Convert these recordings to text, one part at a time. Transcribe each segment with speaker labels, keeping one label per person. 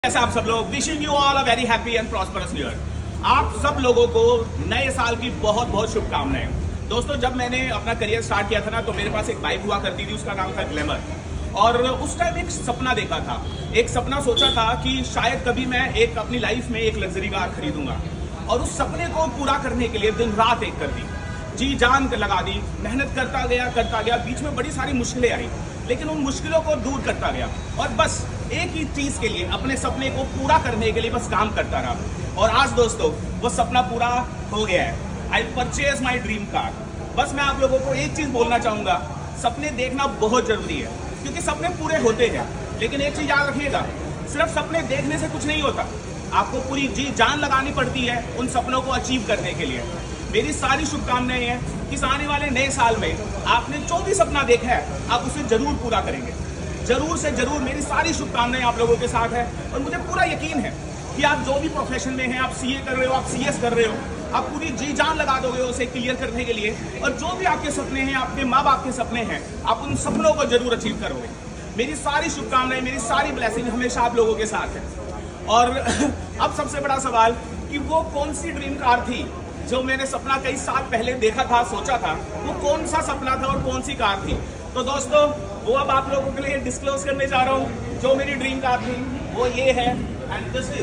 Speaker 1: कैसे आप सब लोग, wishing you all a very happy and prosperous new year. आप सब लोगों को नए साल की बहुत बहुत शुभकामनाएं। दोस्तों, जब मैंने अपना करियर स्टार्ट किया था ना, तो मेरे पास एक बाइक हुआ करती थी, उसका नाम था ग्लैमर। और उस टाइम एक सपना देखा था, एक सपना सोचा था कि शायद कभी मैं एक अपनी लाइफ में एक लग्जरी कार खरीदूंगा। और उस सपने को पूरा करने के लिए दिन रात एक कर दी, जी जान लगा दी, मेहनत करता गया। बीच में बड़ी सारी मुश्किलें आई, लेकिन उन मुश्किलों को दूर करता गया और बस एक ही चीज के लिए, अपने सपने को पूरा करने के लिए बस काम करता रहा। और आज दोस्तों वो सपना पूरा हो गया है। I purchase my dream car. बस मैं आप लोगों को एक चीज बोलना चाहूंगा, सपने देखना बहुत जरूरी है, क्योंकि सपने पूरे होते हैं। लेकिन एक चीज याद रखिएगा, सिर्फ सपने देखने से कुछ नहीं होता, आपको पूरी जी जान लगानी पड़ती है उन सपनों को अचीव करने के लिए। मेरी सारी शुभकामनाएं हैं कि आने वाले नए साल में आपने जो भी सपना देखा है, आप उसे जरूर पूरा करेंगे। जरूर से जरूर मेरी सारी शुभकामनाएं आप लोगों के साथ है। और मुझे पूरा यकीन है कि आप जो भी प्रोफेशन में हैं, आप सीए कर रहे हो, आप सीएस कर रहे हो, आप पूरी जी जान लगा दोगे उसे क्लियर करने के लिए। और जो भी आपके सपने हैं, आपके माँ बाप के सपने हैं, आप उन सपनों को जरूर अचीव करोगे। मेरी सारी शुभकामनाएं, मेरी सारी ब्लेसिंग हमेशा आप लोगों के साथ है। और अब सबसे बड़ा सवाल कि वो कौन सी ड्रीम कार थी जो मैंने सपना कई साल पहले देखा था, सोचा था, वो कौन सा सपना था और कौन सी कार थी। तो दोस्तों, वो अब आप लोगों के लिए डिस्क्लोज करने जा रहा हूँ। जो मेरी ड्रीम कार थी वो ये है, and this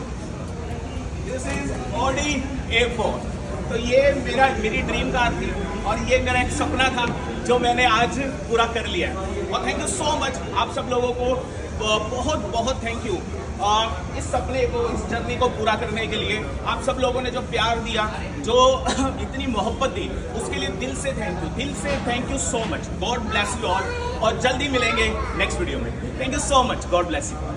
Speaker 1: is Audi A4। तो ये मेरी ड्रीम कार थी और ये मेरा एक सपना था जो मैंने आज पूरा कर लिया। और थैंक यू सो मच आप सब लोगों को, बहुत बहुत थैंक यू इस सपने को, इस जर्नी को पूरा करने के लिए। आप सब लोगों ने जो प्यार दिया, जो इतनी मोहब्बत दी, उसके लिए दिल से thank you so much. God bless you all. और जल्दी मिलेंगे नेक्स्ट वीडियो में। Thank you so much. God bless you.